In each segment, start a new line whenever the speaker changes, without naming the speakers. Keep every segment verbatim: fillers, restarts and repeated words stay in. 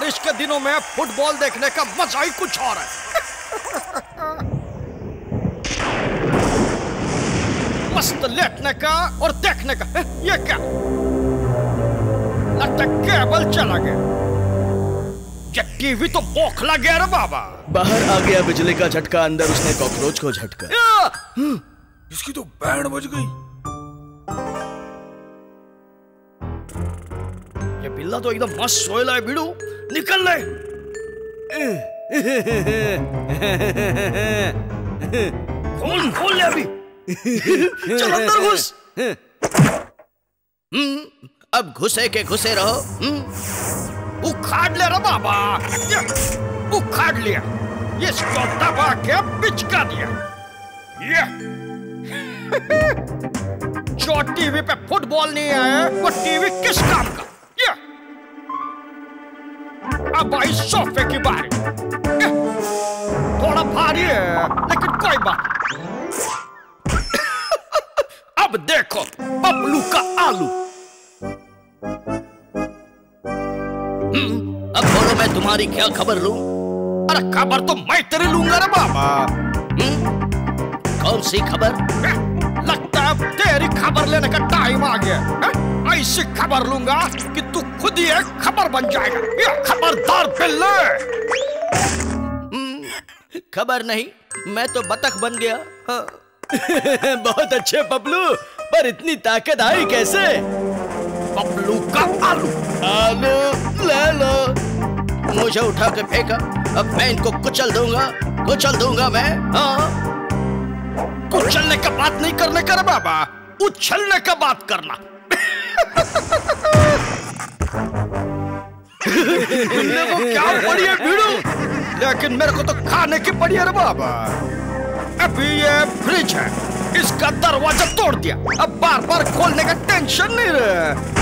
बारिश के दिनों में फुटबॉल देखने का मजा ही कुछ और है। मस्त लेटने का और देखने का। ये क्या? लगता केबल चला गया। ये टीवी तो बौखला गया रे बाबा।
बाहर आ गया बिजली का झटका, अंदर उसने कॉकरोच को झटका।
इसकी तो बैंड बज गई।
ये बिल्ला तो एकदम मस्त सोएला है। बीड़ू निकल ले। खोल खोल ले अभी। चल अंदर घुस।
अब घुसे के घुसे रहो।
उखाड़ ले रे बाबा। ये उखाड़ लिया। ये इसको दबा के पिचका दिया। ये जो टीवी पे फुटबॉल नहीं है वो टीवी किस काम का? ये अब आई सोफे की बारी। ये थोड़ा भारी है लेकिन कोई बात। अब देखो बबलू का आलू।
अब बोलो मैं तुम्हारी क्या खबर लूं?
अरे खबर तो मैं तेरी लूंगा रे बाबा।
कौन सी खबर?
लगता है तेरी खबर लेने का टाइम आ गया। ऐसी खबर लूंगा कि तू खुद ही एक खबर बन जाएगा। ये खबरदार बिल्ले।
खबर नहीं, मैं तो बतख बन गया। बहुत अच्छे पपलू, पर इतनी ताकत आई कैसे?
बबलू का आलू।
आलू ले लो। मुझे उठा के फेंका, अब मैं इनको कुचल दूंगा, कुचल दूंगा मैं। हाँ,
कुचलने का बात नहीं करने का रे बाबा, उछलने का बात करना। बिल्ले को क्या पड़ी है बीड़ू, लेकिन मेरे को तो खाने की पड़ी है रे बाबा। अभी ये फ्रिज है, इसका दरवाजा तोड़ दिया, अब बार बार खोलने का टेंशन नहीं रहा।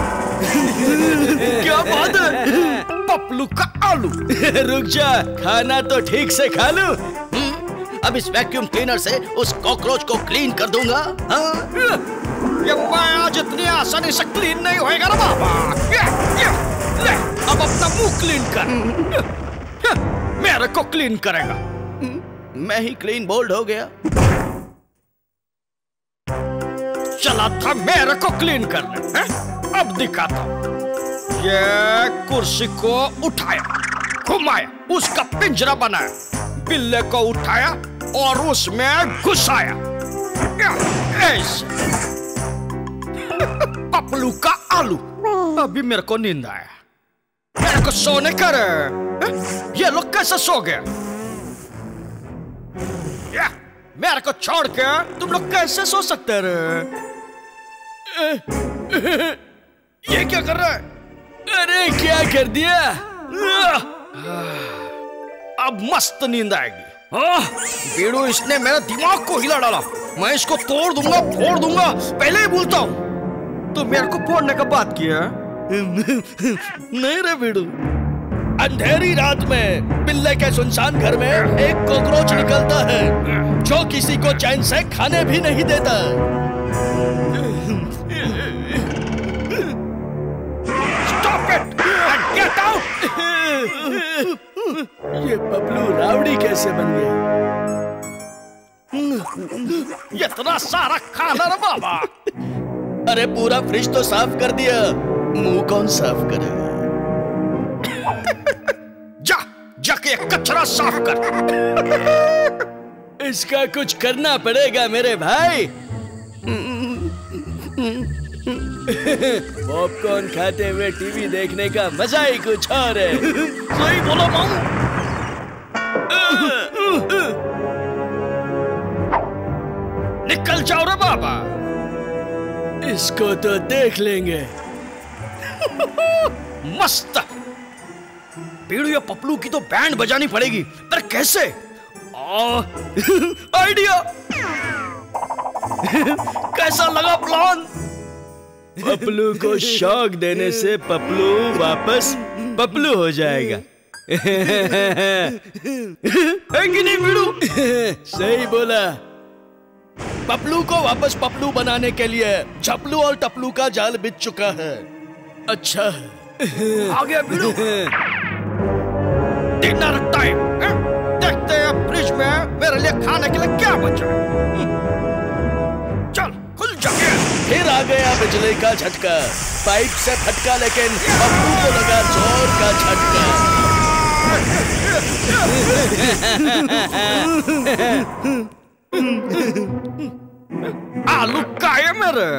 क्या बात है? पपलू का आलू।
रुक जा, खाना तो ठीक से खा लूं। अब इस वैक्यूम क्लीनर से उस कॉकरोच को क्लीन कर दूंगा। हाँ?
ये मैं आज इतनी आसानी से क्लीन नहीं होएगा ना बाबा। ये, ये, ले, अब अपना मुंह क्लीन कर। मेरे को क्लीन करेगा।
मैं ही क्लीन बोल्ड हो गया।
चला था मेरे को क्लीन करने, अब दिखाता हूं। ये कुर्सी को उठाया, घुमाया, उसका पिंजरा बनाया, बिल्ले को उठाया और उसमें घुसाया। ऐसे पपलू का आलू। अभी मेरे को नींद आया, मेरे को सोने का रे। ये लोग कैसे सो गया? ये मेरे को छोड़ के तुम लोग कैसे सो सकते रे? ये क्या कर रहा है?
अरे क्या कर दिया?
अब मस्त नींद आएगी। बीड़ू, इसने मेरा दिमाग को हिला डाला। मैं इसको तोड़ दूंगा, फोड़ दूंगा, पहले ही बोलता हूँ। तो मेरे को फोड़ने का बात किया?
नहीं रे बीड़ू, अंधेरी रात में बिल्ले के सुनसान घर में एक कॉकरोच निकलता है जो किसी को चैन से खाने भी नहीं देता।
Stop it and get out!
ये पपलू रावड़ी कैसे बन गया?
इतना सारा खाना रे बाबा।
अरे पूरा फ्रिज तो साफ कर दिया, मुंह कौन साफ करेगा?
जा जाके कचरा साफ कर।
इसका कुछ करना पड़ेगा मेरे भाई। पॉपकॉर्न खाते हुए टीवी देखने का मजा ही कुछ और है।
सही बोलो मामू। निकल जाओ रे बाबा।
इसको तो देख लेंगे।
मस्त। बीड़ू या पपलू की तो बैंड बजानी पड़ेगी, पर कैसे? आइडिया। कैसा लगा प्लान?
पपलू को शौक देने से पपलू वापस पपलू हो जाएगा।
है कि नहीं बीड़ू?
सही बोला। पपलू को वापस पपलू बनाने के लिए झपलू और टपलू का जाल बिछ चुका है। अच्छा
आ गया बीड़ू। Dinner time. देखते हैं फ्रिज में मेरे लिए खाने के लिए क्या बचा है। चल खुल जा।
फिर आ गया बिजली का झटका। पाइप से फटका, लेकिन पप्पू को लगा जोर का झटका।
आलू काहे मेरे?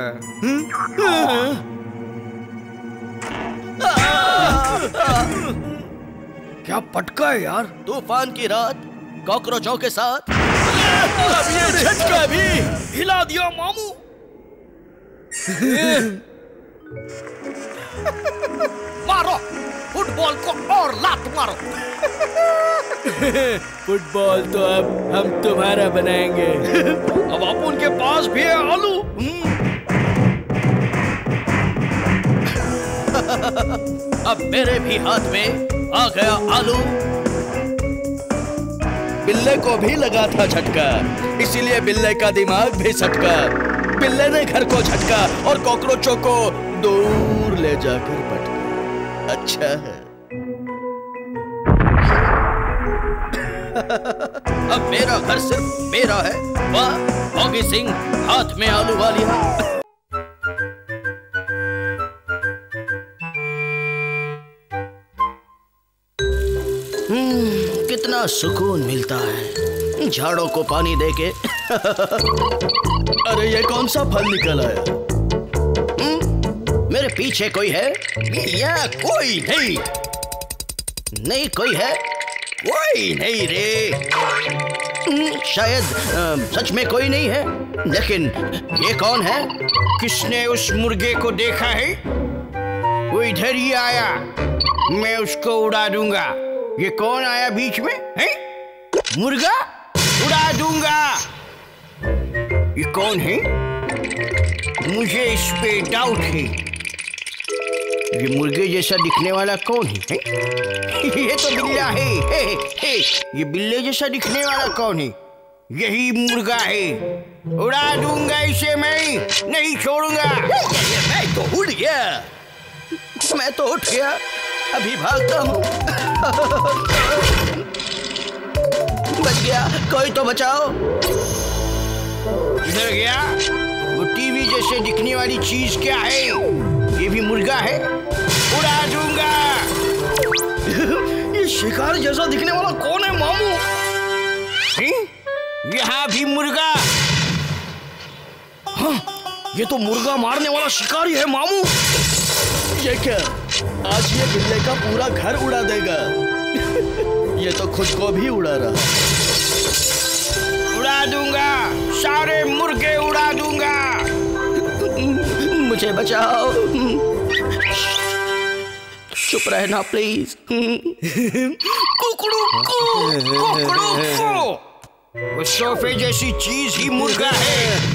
क्या पटका है यार?
तूफान की रात कॉकरोचों के साथ। अब ये झटका भी
हिला दिया मामू। मारो फुटबॉल को और लात मारो।
फुटबॉल तो अब हम तुम्हारा बनाएंगे।
अब आप उनके पास भी है आलू।
अब मेरे भी हाथ में आ गया आलू। बिल्ले को भी लगा था झटका, इसीलिए बिल्ले का दिमाग भी सटका। बिल्ले ने घर को झटका और कॉकरोचों को दूर ले जाकर पटका। अच्छा है। अब मेरा घर सिर्फ मेरा है। वाह ऑगी सिंह, हाथ में आलू वालिया। हम्म, कितना सुकून मिलता है झाड़ों को पानी देके। अरे ये कौन सा फल निकल आया? हम्म, मेरे पीछे कोई है या कोई नहीं? नहीं कोई है, कोई नहीं रे। शायद आ, सच में कोई नहीं है, लेकिन ये कौन है?
किसने उस मुर्गे को देखा है? वो इधर ही आया, मैं उसको उड़ा दूंगा। ये कौन आया बीच में? है? मुर्गा? उड़ा दूंगा। ये कौन है? मुझे इस पे डाउट है। ये मुर्गे जैसा दिखने वाला कौन है? है? ये तो बिल्ला है। हे, हे, ये बिल्ले जैसा दिखने वाला कौन है? यही मुर्गा है। उड़ा दूंगा इसे, मैं नहीं छोड़ूंगा।
मैं तो उड़ गया, मैं तो उठ गया, अभी भागता हूँ। बच गया, कोई तो बचाओ।
इधर गया। वो टीवी जैसे दिखने वाली चीज क्या है? ये भी मुर्गा है। उड़ा दूंगा।
ये शिकार जैसा दिखने वाला कौन है मामू?
यहाँ भी मुर्गा।
हाँ, ये तो मुर्गा मारने वाला शिकारी है मामू। ये क्या? आज ये बिल्ले का पूरा घर उड़ा देगा। ये तो खुद को भी उड़ा रहा।
उड़ा दूंगा, सारे मुर्गे उड़ा दूंगा।
मुझे बचाओ। चुप रहना प्लीज।
कुकड़ू को, कुकड़ू को। वो सोफे जैसी चीज ही मुर्गा है।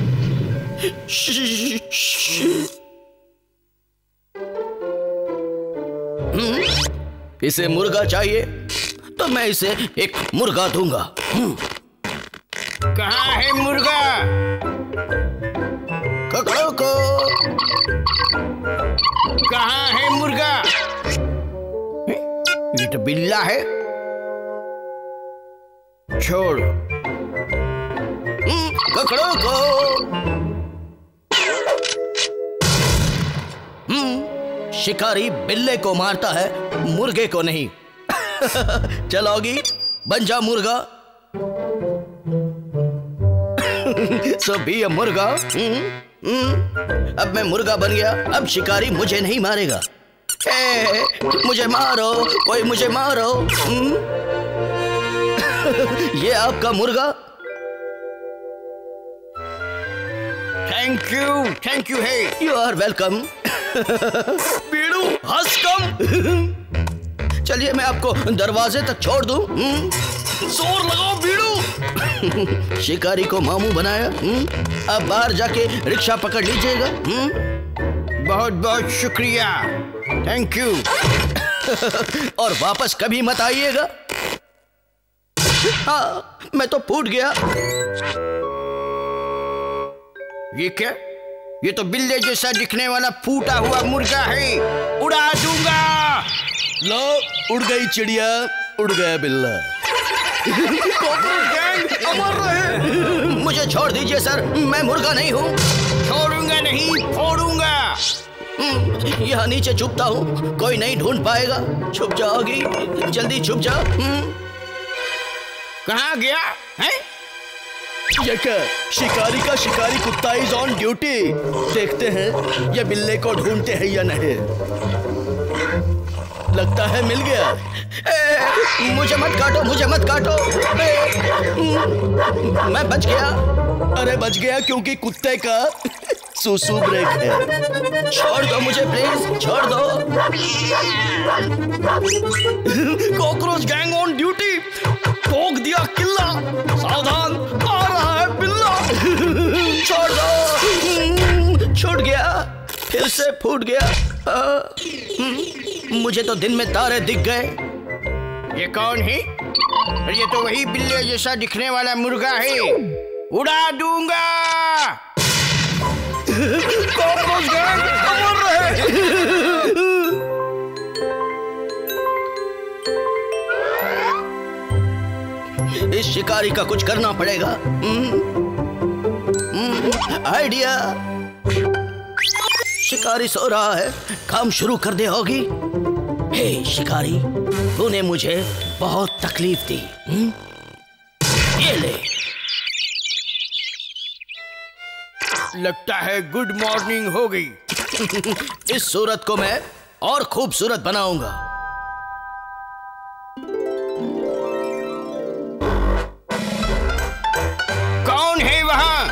इसे मुर्गा चाहिए तो मैं इसे एक मुर्गा दूंगा।
कहाँ है मुर्गा?
ककड़ों को।
कहाँ है मुर्गा? ये तो बिल्ला है। छोड़।
ककड़ों को। हम्म, शिकारी बिल्ले को मारता है, मुर्गे को नहीं। चलोगी, बन जा मुर्गा। सो बी अ मुर्गा। अब मैं मुर्गा बन गया, अब शिकारी मुझे नहीं मारेगा। ए, मुझे मारो, कोई मुझे मारो। ये आपका मुर्गा।
थैंक यू, थैंक यू है।
You are welcome. बीड़ू हंस कम। चलिए मैं आपको दरवाजे तक छोड़ दूं। जोर लगाओ बीड़ू। शिकारी को मामू बनाया। अब बाहर जाके रिक्शा पकड़ लीजिएगा।
बहुत बहुत शुक्रिया, थैंक यू।
और वापस कभी मत आइएगा। हाँ, मैं तो फूट गया।
ये क्या? ये तो बिल्ले जैसा दिखने वाला फूटा हुआ मुर्गा है। उड़ा दूंगा।
लो, उड़ गई चिड़िया। उड़ गया बिल्ला।
कॉकरोच गैंग अमर रहे।
मुझे छोड़ दीजिए सर, मैं मुर्गा नहीं हूँ।
छोड़ूंगा नहीं, फोड़ूंगा।
यहाँ नीचे छुपता हूँ, कोई नहीं ढूंढ पाएगा। छुप जाओगी, जल्दी छुप जाओ।
कहाँ गया है?
ये क्या? शिकारी का शिकारी कुत्ता इज ऑन ड्यूटी। देखते हैं ये बिल्ले को ढूंढते हैं या नहीं। लगता है मिल गया। ए, मुझे मत काटो, मुझे मत काटो। ए, मैं बच गया। अरे बच गया क्योंकि कुत्ते का सुसु ब्रेक है। छोड़ दो मुझे प्लीज, छोड़ दो।
Cockroach gang on duty. ठोक दिया किल्ला। सावधान, आ रहा है बिल्ला।
छोड़ दो। छूट गया, फिर से फूट गया। आ, मुझे तो दिन में तारे दिख गए।
ये कौन है? ये तो वही बिल्ले जैसा दिखने वाला मुर्गा है। उड़ा दूंगा। कॉकरोच गैंग अमर रहे।
इस शिकारी का कुछ करना पड़ेगा। आइडिया। शिकारी सो रहा है, काम शुरू कर दे होगी। हे शिकारी, तूने मुझे बहुत तकलीफ दी। हुँ? ये ले।
लगता है गुड मॉर्निंग हो गई।
इस सूरत को मैं और खूबसूरत बनाऊंगा।
कौन है वहां?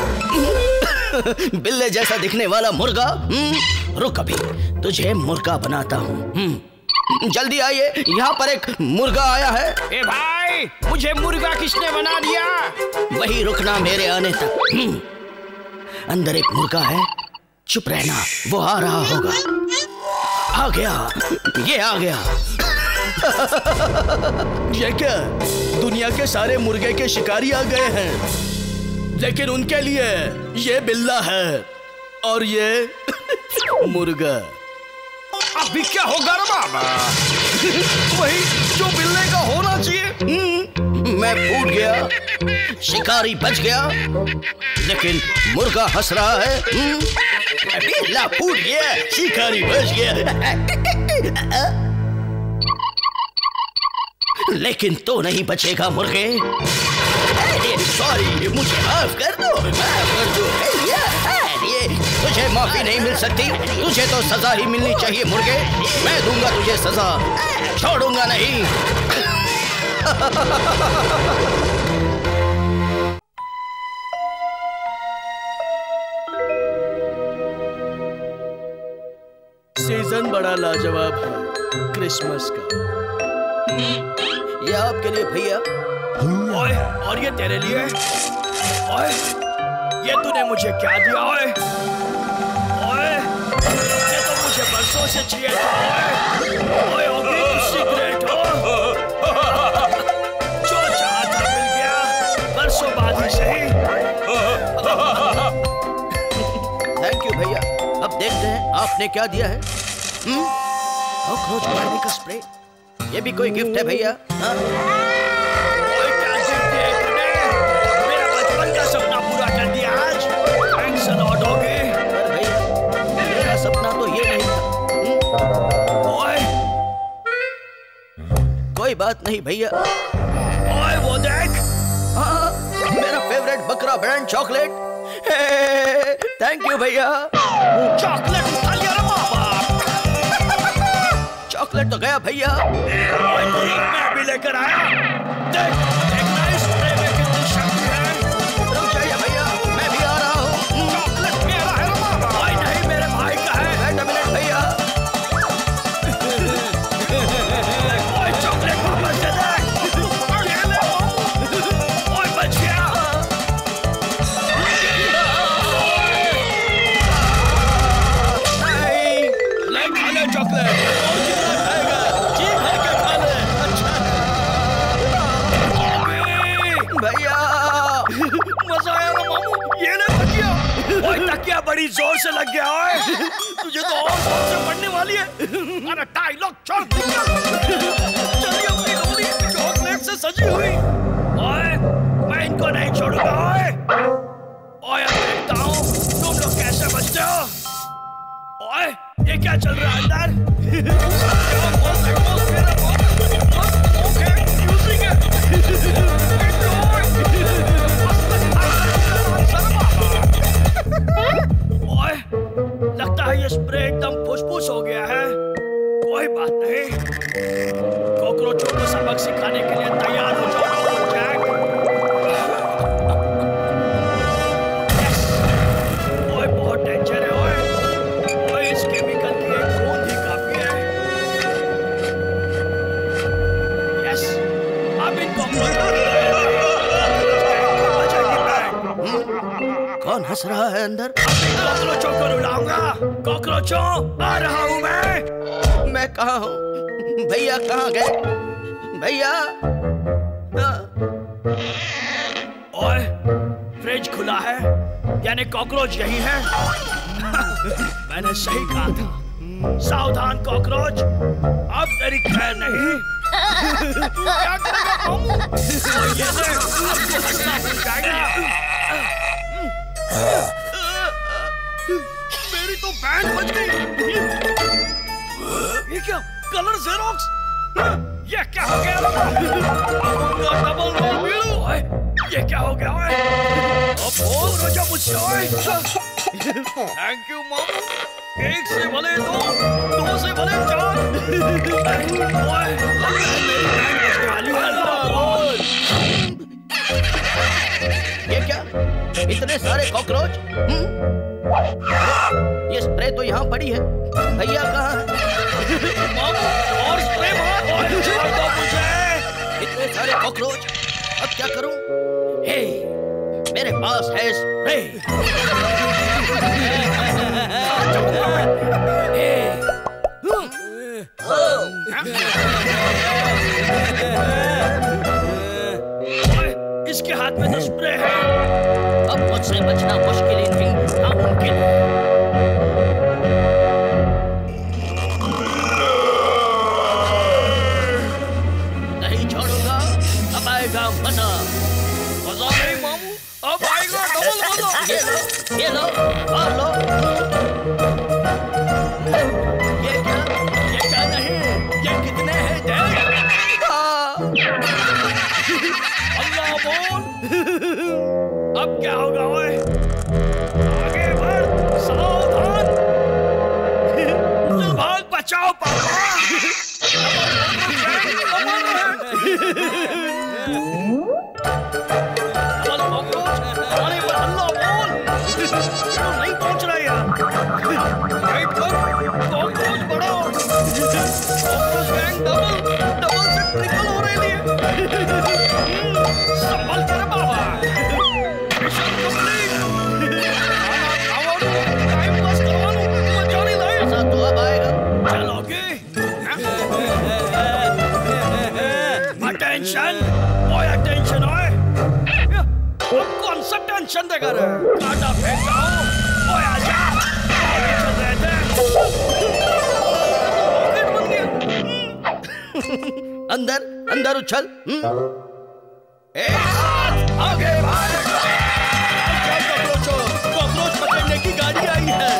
बिल्ले जैसा दिखने वाला मुर्गा। रुक अभी, तुझे मुर्गा बनाता हूँ। जल्दी आइए, यहाँ पर एक मुर्गा आया है।
ए भाई, मुझे मुर्गा किसने बना दिया?
वही रुकना मेरे आने तक। अंदर एक मुर्गा है, चुप रहना, वो आ रहा होगा। आ गया, ये आ गया। ये क्या? दुनिया के सारे मुर्गे के शिकारी आ गए हैं, लेकिन उनके लिए ये बिल्ला है और ये मुर्गा।
अभी क्या होगा रे बाबा? वही जो बिल्ले का होना चाहिए।
मैं फूट गया, शिकारी बच गया, लेकिन मुर्गा हंस रहा है। बिल्ला फूट गया, शिकारी बच गया। लेकिन तो नहीं बचेगा मुर्गे। सॉरी, मुझे माफ कर दो, माफ कर दो। ये तुझे माफी नहीं मिल सकती, तुझे तो सजा ही मिलनी चाहिए मुर्गे। मैं दूंगा तुझे सजा, छोड़ूंगा नहीं। सीजन बड़ा लाजवाब है क्रिसमस का। ये आपके लिए भैया।
ओए, और ये तेरे लिए। ओए, ये तूने मुझे क्या दिया? ओए, ओए, ये तो मुझे बरसों से चाहिए था। ओए, ओए, होगी तो सिगरेट हो। जो चाहा था मिल गया, बरसों बाद ही सही।
थैंक यू भैया। अब देखते हैं आपने क्या दिया है। कॉकरोच मारने का स्प्रे, ये भी कोई गिफ्ट है भैया? हाँ?
ओए, क्या गिफ्ट दिया तूने? मेरा बचपन का सपना पूरा कर दिया आज। थैंक्स अ लॉट होगी।
पर भैया, मेरा सपना तो ये नहीं था।
ओए,
कोई बात नहीं भैया।
ओए, वो देख।
हाँ, मेरा फेवरेट बकरा ब्रांड चॉकलेट। थैंक यू भैया।
चॉकलेट उठा लिया रे बाबा।
चॉकलेट तो गया भैया।
ओए, तो एक मैं भी लेकर आया। देख, देखना इस स्प्रे में कितनी शक्ति है।
रुक जाइए भैया, मैं भी आ रहा हूँ।
चॉकलेट मेरा है रे बाबा। ओए नहीं, मेरे भाई का है।
वेट अ मिनट भैया।
ओए, चॉकलेट वापस दे दे। ये ले। ओए, बच गया।
नहीं,
ले, खा ले चॉकलेट।
और कितना खाएगा? जी भर के खा ले। अच्छा भैया।
मजा आया ना मामू? ये ले तकिया। ओए, तकिया बड़ी जोर से लग गया। ओए, तुझे तो और जोर से पड़ने वाली है। अरे डायलॉग छोड़। चलिए अपनी डोली बची हुई। ओए, मैं इनको नहीं छोड़ूंगा। ओए, ओए, अब देखता हूँ तुम लोग कैसे बचते हो। ओए, ये क्या चल रहा है अंदर? क्या बहुत एटमॉस्फेयर है, बहुत बहुत ओके म्यूजिक है। ओए, लगता है ये स्प्रे एकदम फुसफुस हो गया है। कोई बात नहीं, कॉकरोचों को सबक सिखाने के लिए तैयार हो जाओ जैक। यस, ओए बहुत डेंजर है। ओए, ओए इस केमिकल की एक बूंद ही काफी है। यस, अब इन कॉकरोचों
कौन हंस रहा है अंदर?
कॉकरोचों को रुलाऊंगा। कॉकरोचों, आ रहा हूं मैं।
मैं कहाँ हूँ? भैया कहाँ गए? भैया।
ओए, फ्रिज खुला है, यानी कॉकरोच यही है। मैंने सही कहा था। सावधान कॉकरोच, अब तेरी खैर नहीं। क्या करेगा मामू? ये ले, आपको हंसना भूल जाएगा। मेरी तो बैंड बज गई। ये क्या? Colour xerox? ये क्या हो गया? डबल रोल बीड़ू। ओए, ये क्या हो गया? ओए, अब बोल रोजा मुझसे। ओए, थैंक यू मामू। एक से भले दो, दो से भले चार। ओए, मेरी बैंड बजने वाली है।
ये क्या? इतने सारे कॉकरोच? ये स्प्रे तो यहाँ पड़ी है। भैया कहाँ है?
मामू, और स्प्रे मार। ओए, छोड़ दो मुझे।
इतने सारे कॉकरोच, अब क्या करूं?
हे,
मेरे पास है स्प्रे।
ओए, इसके हाथ में तो स्प्रे है।
अब मुझसे बचना मुश्किल ही नहीं, नामुमकिन है। नहीं छोड़ूंगा, अब आएगा मजा।
मजा नहीं मामू, अब आएगा डबल मजा।
ये लो, ये लो, और लो। ये क्या?
ये क्या नहीं, ये कितने हैं देख। अल्लाह बोल। अब क्या होगा? ओए, आगे बढ़, सावधान। चल भाग, बचाओ पापा। डबल कॉकरोच, अरे पर अल्लाह बोल। नहीं पहुंच रहा यार। वेट कर, कॉकरोच बढ़ाओ। कॉकरोच गैंग डबल, डबल से ट्रिपल हो रही है। संभल कर बाबा। Mission complete. खाना खाओ, टाइम पास करवा लो, मजा नहीं लाए।
ऐसा तो अब आएगा।
चलोगे? अटेंशन, ओए अटेंशन। ओए, अब कौन सा टेंशन देगा रे? काटा फेंक जाओ। ओए आजा, आगे चल रहे थे। पॉकेट बन गया।
अंदर, अंदर उछल।
एक साथ आगे भाग। क्या कॉकरोचों, कॉकरोच पकड़ने की गाड़ी आई है।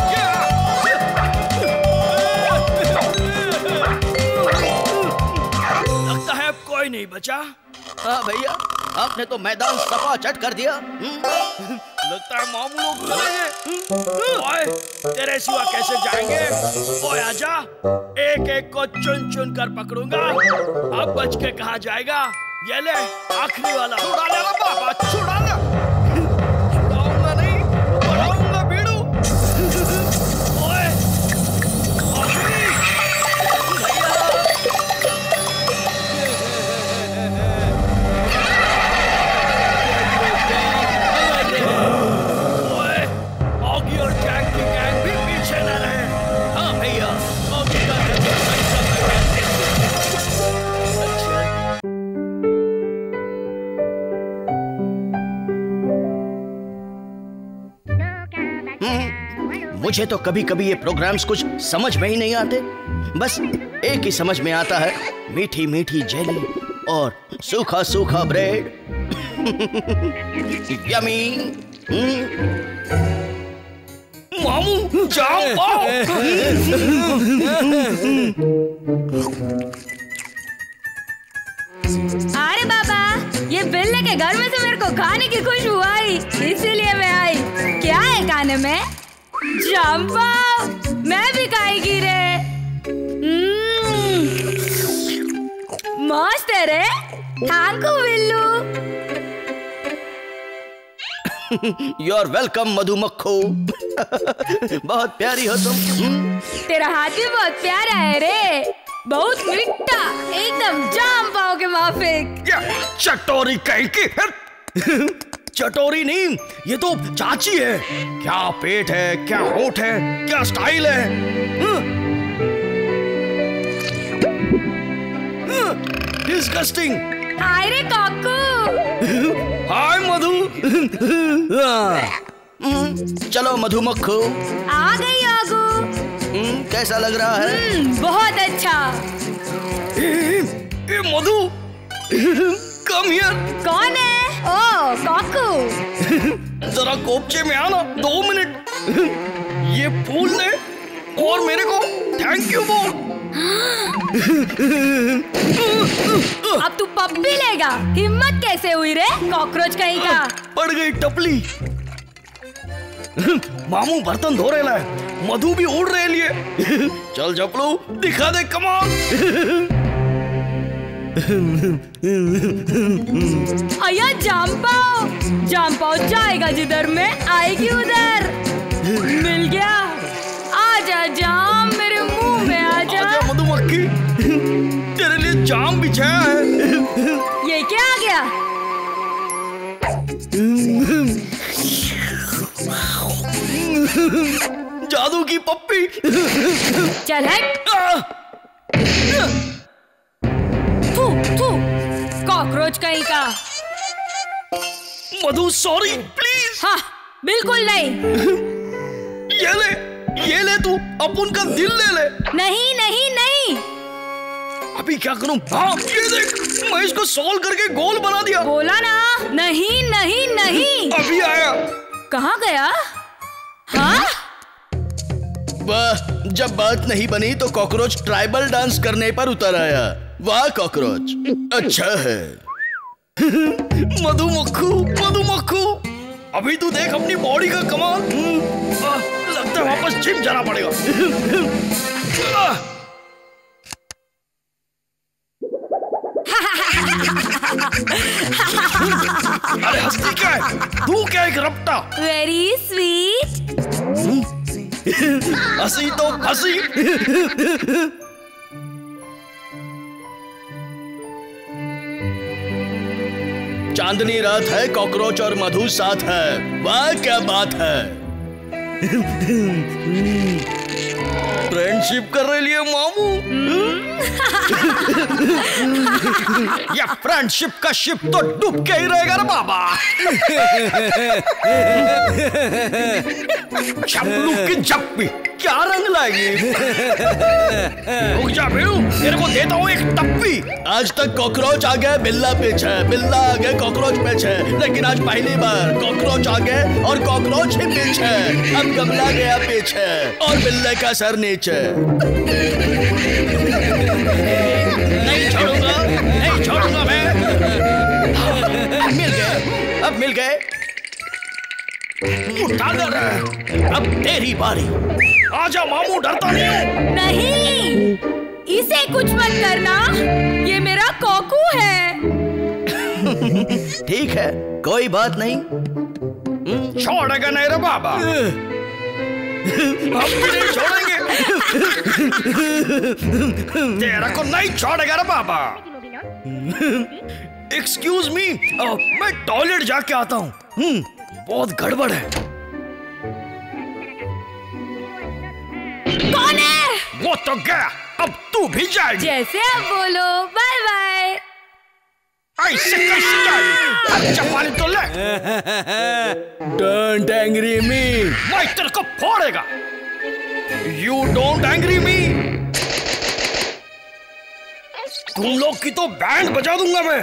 लगता है अब कोई नहीं बचा।
हाँ भैया, आपने तो मैदान सफा चट कर दिया।
लगता है मामू लोग चलेंगे। ओए, तेरे सिवा कैसे जाएंगे? ओए आजा, एक एक को चुन चुन कर पकड़ूंगा। अब बच के कहा जाएगा। ये ले, आखिरी वाला। छुड़ा ले बाबा, छुड़ा ले। छुड़ाऊंगा नहीं, बढ़ाऊंगा बीड़ू। ओए, आखिरी। ओए, ऑगी और जैक की गैंग भी पीछे न रहे। हाँ भैया, ऑगी का गैंग सही समय है।
मुझे तो कभी कभी ये प्रोग्राम्स कुछ समझ में ही नहीं आते। बस एक ही समझ में आता है, मीठी मीठी जेली, और सूखा सूखा ब्रेड। यमी।
मामू जाम पाव।
अरे बाबा, ये बिल्ले के घर में से मेरे को खाने की खुशबू आई, इसीलिए मैं आई। क्या है खाने में? जाम पाव। मैं भी खाएगी रे। मस्त है रे। Thank you Billu.
You are welcome मधुमक्खू। बहुत प्यारी हो तुम।
तेरा हाथ भी बहुत प्यारा है रे, बहुत मीठा, एकदम जाम पाव के माफिक।
चटोरी कहीं की।
चटोरी नहीं, ये तो चाची है।
क्या पेट है, क्या होठ है, क्या स्टाइल है।
डिस्गस्टिंग।
हाय रे काकू।
हाय मधु।
चलो मधुमक्खू।
आ गई आगू।
कैसा लग रहा है?
बहुत अच्छा।
ए, ए मधु, कम हियर।
कौन है? ओ काकू।
जरा कोपचे में आना, दो मिनट। ये फूल ले और मेरे को थैंक यू बोल।
अब तू पप्पी लेगा? हिम्मत कैसे हुई रे कॉकरोच कहीं का?
पड़ गई टपली। मामू बर्तन धो रहे है, मधु भी उड़ रहे लिए। चल जपलू, दिखा दे कमाल।
अया जाम पाव। जाम पाव जाएगा जिधर में आएगी उधर। मिल गया। आजा जाम, मेरे मुंह में आजा।
आजा मधुमक्खी, तेरे लिए जाम बिछाया है।
ये क्या आ गया?
जादू की पप्पी।
चल हट। थू थू, कॉकरोच कहीं का।
Madhu sorry please.
हाँ बिल्कुल नहीं।
ये ले, ये ले, तू अपुन का दिल ले ले।
नहीं नहीं नहीं।
अभी क्या करूं? हाँ ये देख, मैं इसको सॉल्व करके गोल बना दिया।
बोला ना, नहीं नहीं नहीं।
अभी आया।
कहाँ गया? हाँ?
वाह, जब बात नहीं बनी तो कॉकरोच ट्राइबल डांस करने पर उतर आया। वाह कॉकरोच, अच्छा है।
मधुमक्खू, मधुमक्खू, अभी तू देख अपनी बॉडी का कमाल। आ, लगता है वापस जिम जाना पड़ेगा। आ, अरे हंसती क्या है? तू क्या एक रपटा?
Very sweet.
हंसी तो हंसी।
चांदनी रात है, कॉकरोच और मधु साथ है। वाह क्या बात है।
फ्रेंडशिप कर रहे लिए मामू। ये फ्रेंडशिप का शिप तो डूब के ही रहेगा ना बाबा। चपलू की चप्पी क्या रंग लाएगी? रुक जा बेड़ू, तेरे को देता हूँ एक टप्पी।
आज तक कॉकरोच आ गए, बिल्ला पीछे, बिल्ला आ गए, कॉकरोच पीछे, लेकिन आज पहली बार कॉकरोच आ गए और कॉकरोच ही पीछे। अब गमला गया पीछे और बिल्ले का सर नीचे।
नहीं छोड़ूंगा, नहीं छोड़ूंगा मैं।
मिल गए, अब मिल गए।
उठा दे रहे। अब तेरी बारी। आजा मामू, डरता नहीं हूँ।
नहीं, इसे कुछ मत करना, ये मेरा कोकू है।
ठीक है, कोई बात नहीं।
छोड़ेगा नहीं रे बाबा। हम भी नहीं छोड़ेंगे। तेरा को नहीं छोड़ेगा रे बाबा। एक्सक्यूज मी, मैं टॉयलेट जाके आता हूँ। हम्म, बहुत गड़बड़ है।
कौन है?
वो तो गया, अब तू भी जाएगी।
जैसे आप बोलो, बाय बाय।
ऐसे कैसे जाएगी? अच्छा पानी तो ले।
Don't angry me.
मैं तेरे को फोड़ेगा। You don't angry me. तुम लोग की तो बैंड बजा दूंगा मैं।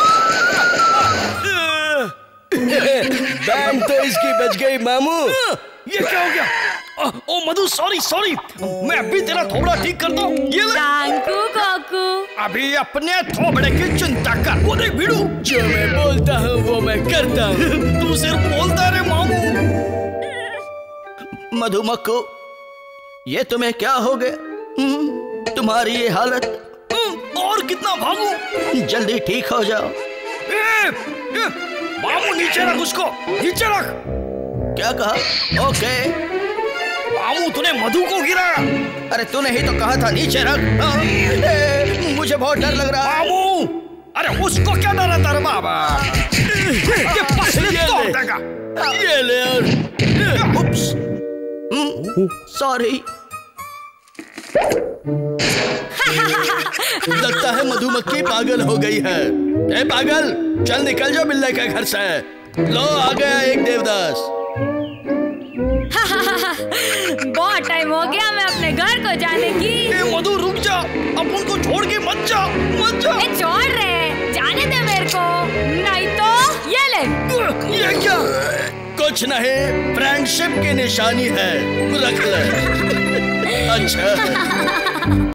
बैंड तो इसकी बच गई मामू।
ये क्या हो गया? ओ मधु, सॉरी सॉरी, मैं अभी तेरा थोबड़ा ठीक कर दूं। ये ले।
कांकू कोकू।
अभी अपने थोबड़े की चिंता कर। वो देख भिड़ू,
जो मैं बोलता हूँ वो मैं करता हूँ।
तू सिर्फ बोलता रे मामू।
मधुमक्खू, ये तुम्हें क्या हो गया? हम्म, तुम्हारी ये हालत।
और कितना भागूं?
जल्दी ठीक हो जाओ।
ए, ए, मामू नीचे रख उसको, नीचे रख।
क्या कहा? ओके।
मामू तूने मधु को गिराया।
अरे तूने ही तो कहा था नीचे रख। हाँ? ए, मुझे बहुत डर लग रहा है।
मामू, अरे उसको क्या डर है तेरे बाबा? ये पसली तोड़ देगा।
ये ले और उप्स, सॉरी। लगता है मधुमक्खी पागल हो गई है। ए पागल, चल निकल जाओ बिल्ले के घर से। लो आ गया एक देवदास।
बहुत टाइम हो गया मैं अपने घर को जाने की।
ए मधु रुक जा, अब उनको छोड़ के मत जा, मत जा।
ए छोड़ रहे, जाने दे मेरे को, नहीं तो ये ले।
ये क्या?
कुछ नहीं, फ्रेंडशिप की निशानी है, रख ले। अच्छा